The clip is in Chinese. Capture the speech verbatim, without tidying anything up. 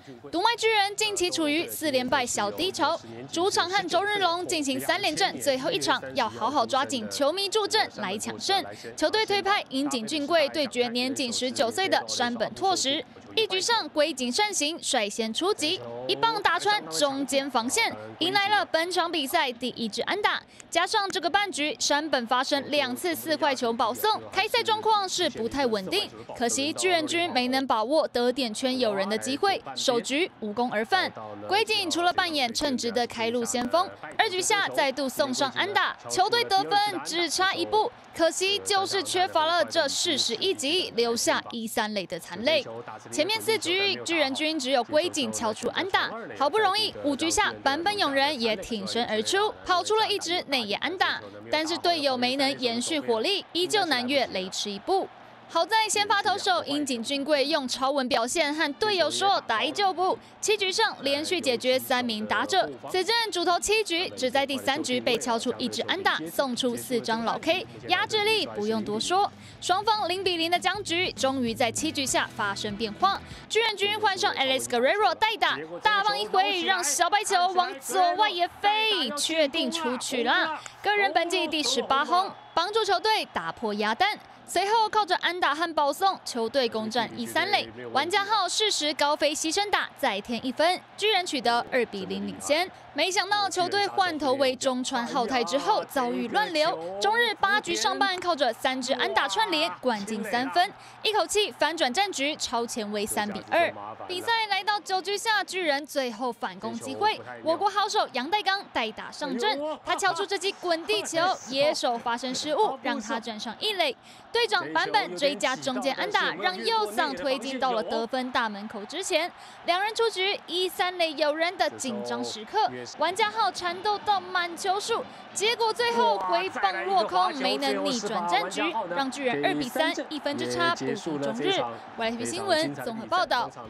独卖巨人近期处于四连败小低潮，主场和中日龙进行三连战，最后一场要好好抓紧球迷助阵来抢胜。球队推派樱井俊贵对决年仅十九岁的山本拓实。 一局上，龟井善行率先出击，一棒打穿中间防线，迎来了本场比赛第一支安打。加上这个半局，山本发生两次四块球保送，开赛状况是不太稳定。可惜巨人军没能把握得点圈有人的机会，首局无功而返。龟井除了扮演称职的开路先锋，二局下再度送上安打，球队得分只差一步。 可惜就是缺乏了这适时一击，留下一三垒的残垒。前面四局巨人军只有龟井敲出安打，好不容易五局下坂本勇人也挺身而出，跑出了一支内野安打，但是队友没能延续火力，依旧难越雷池一步。 好在先发投手樱井俊贵用超稳表现和队友说打一就不，七局上连续解决三名打者。此阵主投七局，只在第三局被敲出一支安打，送出四张老 K， 压制力不用多说。双方零比零的僵局，终于在七局下发生变化。巨人军换上 Alex Guerrero 代打，大棒一挥，让小白球往左外野飞，确定出去了。个人本季第十八轰，帮助球队打破鸭蛋。 随后靠着安打和保送，球队攻占一三垒，玩家号适时高飞牺牲打再添一分，巨人取得二比零领先。没想到球队换头为中川浩太之后遭遇乱流，中日八局上半靠着三支安打串联灌进三分，一口气反转战局，超前为三比二。比赛来到九局下，巨人最后反攻机会，我国好手杨代刚代打上阵，他敲出这记滚地球，野手发生失误，让他站上一垒。 队长坂本追加中间安打，让右桑推进到了得分大门口之前。两人出局，一三垒有人的紧张时刻，玩家号缠斗到满球数，结果最后回放落空，没能逆转战局，让巨人二比三一分之差不负中日。外来 T V 新闻综合报道。